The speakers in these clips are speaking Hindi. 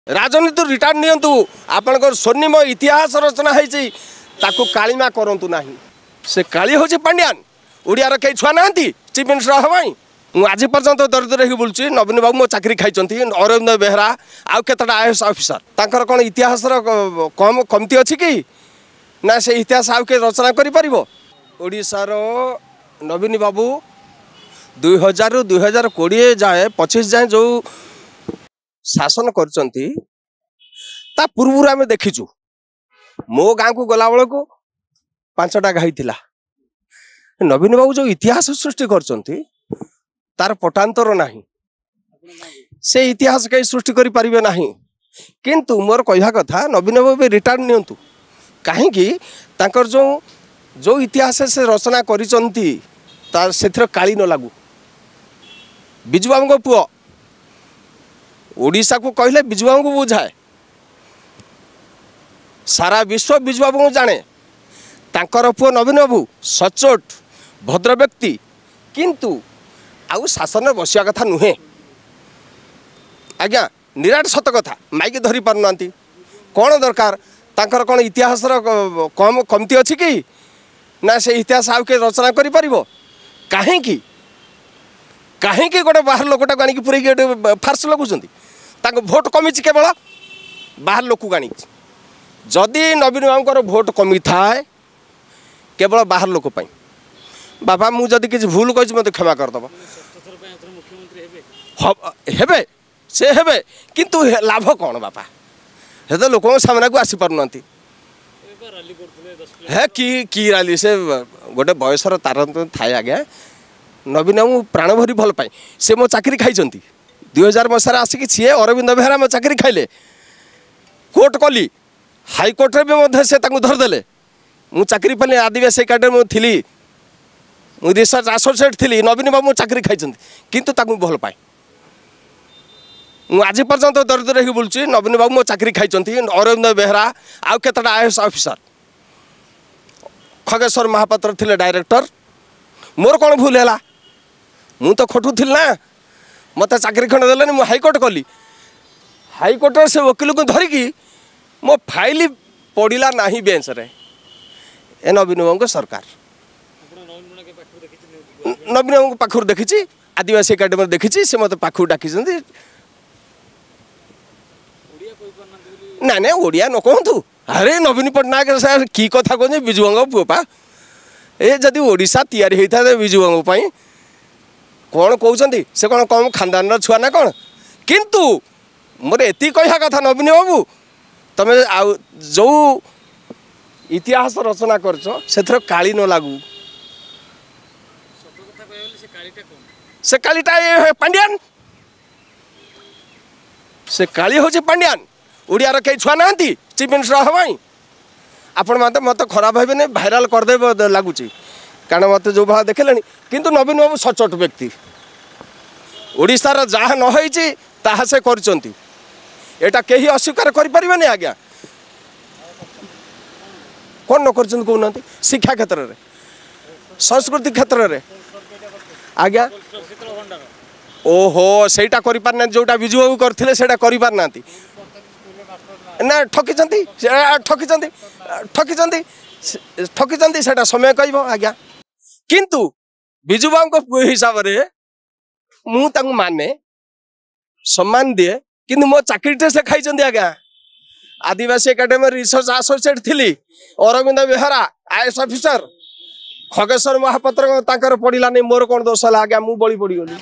राजनीति रिटार्ड नियंतु आपनकर स्वर्णिम इतिहास रचना है कालीमा करंतु नाही। से काली हूँ पांड्यान ओडियार कई छुआ ना चीफ मिनिस्टर हवाई मुझे आज पर्यंत दरिद्र हो बुलूँ। नवीन बाबू मो चाकरी खाई अरविंद बेहरा आउ केतटा आईएएस ऑफिसर तांकर कौन इतिहास कम कमती अच्छी कि ना से इतिहास आउ के रचना करिशार नवीन बाबू 2000 ରୁ 2020 जाए 25 जाए जो शासन करचंती ता पूर्व आम देखीचु मो गाँ को गला बेल को 5टा गाई थिला। नवीन बाबू जो इतिहास सृष्टि करचंती तार पटांतर नाही से इतिहास कहीं सृष्टि करि परिबे नाही। किंतु मोर कहवा कथा नवीन बाबू रिटार्न नियंतु कहीं तांकर जो इतिहास से रचना करिचंती तार सेथर काली न लागू। बिजू बाबू पुओ ओडिशा को कहले बिजू बाबू को बुझाए सारा विश्व बिजू बाबू को जाने। तांकर पुओ नवीन बाबू सचोट भद्र व्यक्ति किंतु आउ शासन में बसिया कथा नुहे आज्ञा निराट सत कथा माइक धरी पारना कौन दरकार तांकर कौन इतिहास कम कमती अच्छी कि ना से इतिहास आउ के रचना करि परिबो। कहीं गोटे बाहर लोकटा आनिक पूरे फार्स लगुंट भोट कमी केवल बाहर लोक को आनिक जदि नवीन बाबू भोट कमी थाए केवल बाहर लोक बाबा मुझे किसी भूल कही मत क्षमा करदब हेबे से हेबे किंतु लाभ कौन बापा हे तो लोक सामना को आसी पारना है कि राली से गोटे बयसर तार थाए आज्ञा। नवीन बाबू प्राण भरी भल पाए से मो चाकरी खाई 2000 मसीह आसिक सी अरविंद बेहरा मो चाकरी खाइले कोर्ट कली हाईकोर्ट में से धरदेले मु चाकरी पाली आदिवासी एकाडेमी थी मु रिसर्च एसोसिएट थी। नवीन बाबू चाकरी खाई किंतु ताकू भल पाए मुझे आज पर्यंत दरिद्र हो बुलूँ। नवीन बाबू मो चाकरी खाई अरविंद बेहरा आउ केतटा आईएएस ऑफिसर खगेश्वर महापात्र थिले डायरेक्टर मोर कौन भूल है मु तो खटू थी ना मत चाकरी खंड देलानी मु हाईकोर्ट कली हाईकोर्ट से वकिल को धरिकी मो फाइल पड़ा ना बेंच रे ए नवीन बाबू सरकार नवीन बाबू पाखर देखी आदिवासी एकाडेमी देखी से मत पाखु डाकी ना ना ओडिया न कहतु अरे नवीन पट्टनायक सार की कथा कहते बिजू बाबू पुओपा ए जदि ओडिशा तैयारी होता है बिजू बाबू कौन कहते से कौन कम खानदान छुआ ना कौन। किंतु मोर एति कहवा कथा नवीन बाबू तमें जो इतिहास रचना कर काली न लागू से कालीटा पांड्यान से काली हूँ पांड्यान ओडियार कई छुआ ना चीफ मिनिस्टर हवाई आपण मत खराब भाई नहीं भाइराल करदे लगुच कारण मत जो भाव देखे किंतु नवीन बाबू सचोट व्यक्ति ओडिशार जहाँ नई ताहा से करचंती एटा कहीं अस्वीकार करें आज्ञा कौन न कर कहना शिक्षा क्षेत्र में संस्कृति क्षेत्र में आज्ञा ओहो सेटा कर पारना जोटा बिजू बाबू करते सेटा कर पारना ना ठकी ठकी सेटा समय कह आज्ञा। किंतु बिजू बाबू को हिसाब से मुझे माने सम्मान दिए किंतु मो चाकरी से खाई आज्ञा आदिवासी एकाडेमी रिसर्च एसोसिएट थी अरविंद बेहरा आईएएस ऑफिसर खगेश्वर महापात्र तांकर पड़ा नहीं मोर कौन दोष है आज्ञा मु बड़ी पड़गली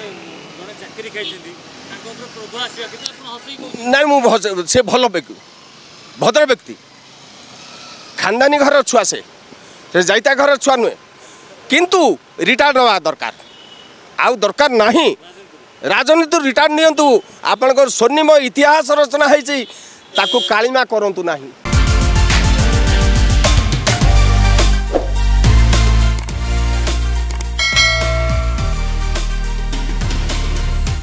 ना से भल व्यक्ति भद्र व्यक्ति खानदानी घर छुआ से जाइता घर छुआ नुहे किंतु रिटार्ड ना दरकार आउ दरकार नहीं। राजनीति रिटार्ड नियंतु आपनकर स्वर्णिम इतिहास रचना है कालीमा करंतु नाही।